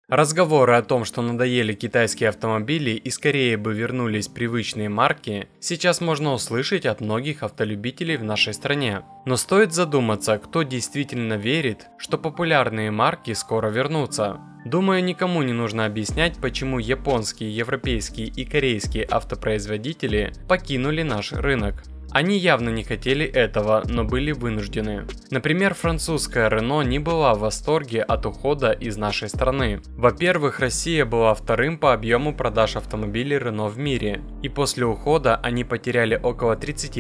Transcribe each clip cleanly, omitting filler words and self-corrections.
Разговоры о том, что надоели китайские автомобили и скорее бы вернулись привычные марки, сейчас можно услышать от многих автолюбителей в нашей стране. Но стоит задуматься, кто действительно верит, что популярные марки скоро вернутся. Думаю, никому не нужно объяснять, почему японские, европейские и корейские автопроизводители покинули наш рынок. Они явно не хотели этого, но были вынуждены. Например, французская Renault не была в восторге от ухода из нашей страны. Во-первых, Россия была вторым по объему продаж автомобилей Renault в мире, и после ухода они потеряли около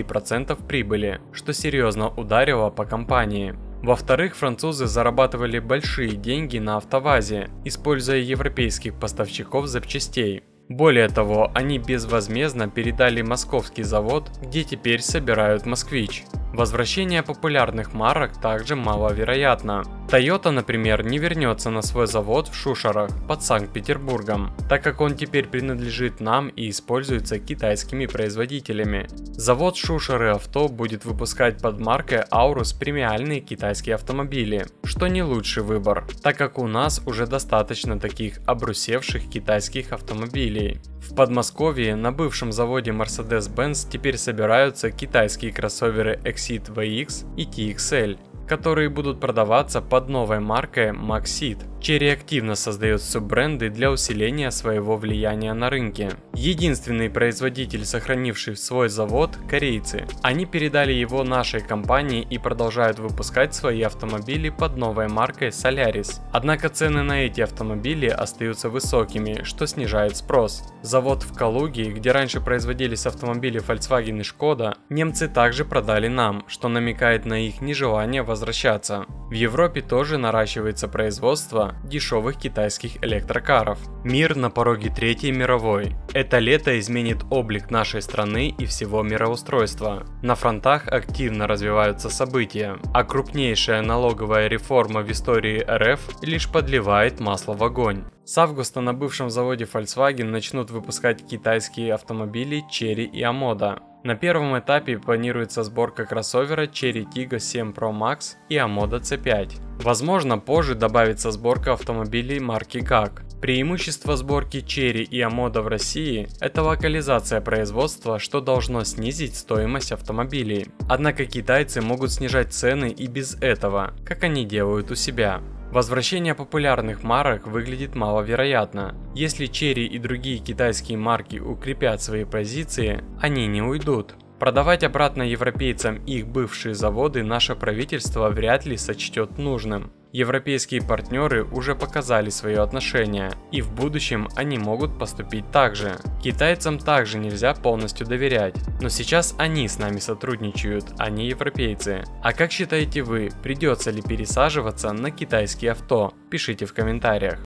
30% прибыли, что серьезно ударило по компании. Во-вторых, французы зарабатывали большие деньги на АвтоВАЗе, используя европейских поставщиков запчастей. Более того, они безвозмездно передали московский завод, где теперь собирают Москвич. Возвращение популярных марок также маловероятно. Toyota, например, не вернется на свой завод в Шушерах под Санкт-Петербургом, так как он теперь принадлежит нам и используется китайскими производителями. Завод Шушеры Авто будет выпускать под маркой Aurus премиальные китайские автомобили, что не лучший выбор, так как у нас уже достаточно таких обрусевших китайских автомобилей. В Подмосковье на бывшем заводе Mercedes-Benz теперь собираются китайские кроссоверы Exit VX и TXL, которые будут продаваться под новой маркой Maxit. Chery активно создает суббренды для усиления своего влияния на рынке. Единственный производитель, сохранивший свой завод, корейцы. Они передали его нашей компании и продолжают выпускать свои автомобили под новой маркой Solaris. Однако цены на эти автомобили остаются высокими, что снижает спрос. Завод в Калуге, где раньше производились автомобили Volkswagen и Skoda, немцы также продали нам, что намекает на их нежелание возвращаться. В Европе тоже наращивается производство дешевых китайских электрокаров. Мир на пороге Третьей мировой. Это лето изменит облик нашей страны и всего мироустройства. На фронтах активно развиваются события, а крупнейшая налоговая реформа в истории РФ лишь подливает масло в огонь. С августа на бывшем заводе Volkswagen начнут выпускать китайские автомобили Chery и Omoda. На первом этапе планируется сборка кроссовера Chery Tiggo 7 Pro Max и Omoda C5. Возможно, позже добавится сборка автомобилей марки GAC. Преимущество сборки Chery и Omoda в России – это локализация производства, что должно снизить стоимость автомобилей. Однако китайцы могут снижать цены и без этого, как они делают у себя. Возвращение популярных марок выглядит маловероятно. Если Chery и другие китайские марки укрепят свои позиции, они не уйдут. Продавать обратно европейцам их бывшие заводы наше правительство вряд ли сочтет нужным. Европейские партнеры уже показали свое отношение, и в будущем они могут поступить так же. Китайцам также нельзя полностью доверять, но сейчас они с нами сотрудничают, а не европейцы. А как считаете вы, придется ли пересаживаться на китайские авто? Пишите в комментариях.